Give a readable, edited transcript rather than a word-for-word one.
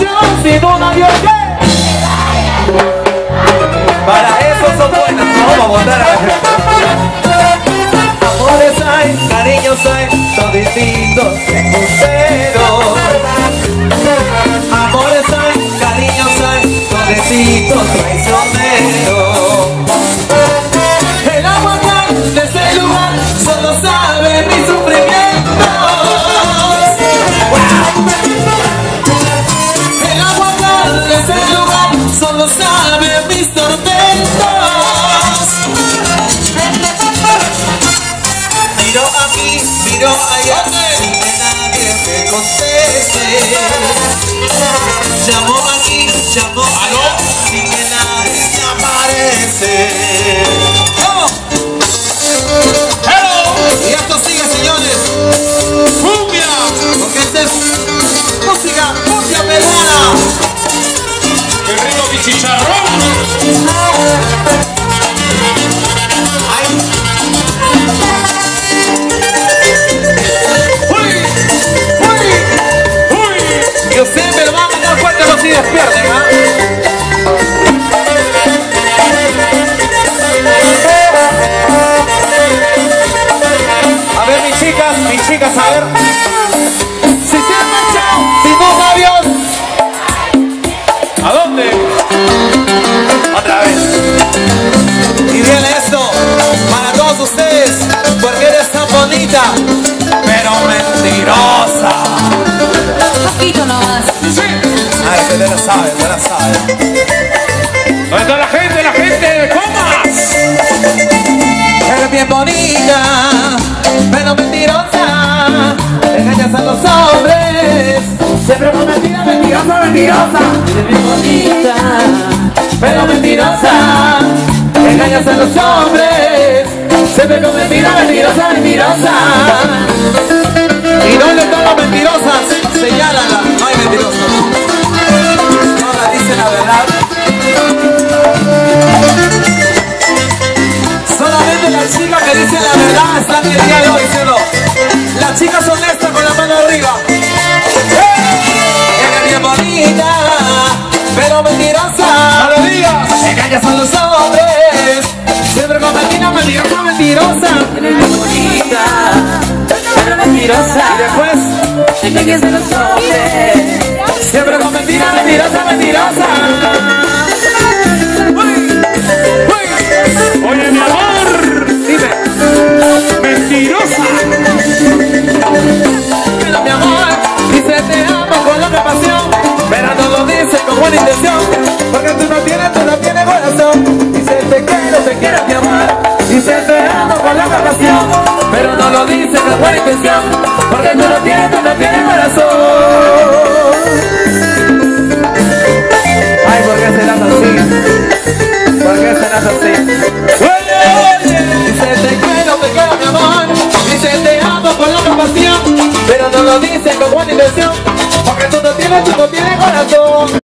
canción sin un adiós. Para eso son buenas, no vamos a votar a la gente. Amores hay, cariños hay, todititos embusteros. Amores hay, cariños hay, todititos traicioneros. El agua de ese lugar solo sabe mi sufrimiento. El agua de ese lugar solo sabe mis tormentos. Miro aquí, miro allá, sin que nadie me conteste. Llamo aquí, llamo allá, sin que nadie se aparece. ¡Hello! Y esto sigue, señores. ¡Cumbia! Porque esta es música, cumbia peruana. ¡Qué rico mi chicharrón! Y ustedes me lo van a dar fuerte si despierten, ¿ah? A ver, mis chicas, a ver. Si se han marchado sin un avión. ¿A dónde? Otra vez. Y viene esto para todos ustedes, porque eres tan bonita, pero mentirosa. Poquito nomás. Ay, usted la sabe, usted la sabe. ¿Dónde está la gente? ¡La gente! ¡Comas! Eres bien bonita, pero mentirosa. Engañas a los hombres, siempre con mentira, mentirosa, mentirosa. Eres bien bonita, pero mentirosa. Engañas a los hombres, siempre con mentira, mentirosa, mentirosa. ¿Y dónde están las mentirosas? Señálala, no hay mentirosas. Todas dicen la verdad. Solamente las chicas que dicen la verdad están el día de hoy, ¿sí o no? Las chicas honestas con la mano arriba. Eres bien bonita, pero mentirosa. ¡No lo digas! Engañas a los hombres, siempre con mentira, mentirosa, mentirosa. Eres muy bonita, pero mentirosa. Y después, Engañas a los hombres. siempre con mentira, mentirosa, mentirosa. Oye, mi amor, Dime, mentirosa. pero mi amor, dice te amo con loca pasión, pero no lo dice con buena intención, porque tú no tienes corazón. Dice te quiero mi amor, dice te amo con loca pasión, pero no lo dice con buena intención, porque tú no tienes corazón. Ay, ¿por qué serás así? ¿Por qué serás así? Dice te quiero mi amor, dice te amo con loca pasión, pero no lo dice con buena intención, porque tú no tienes corazón.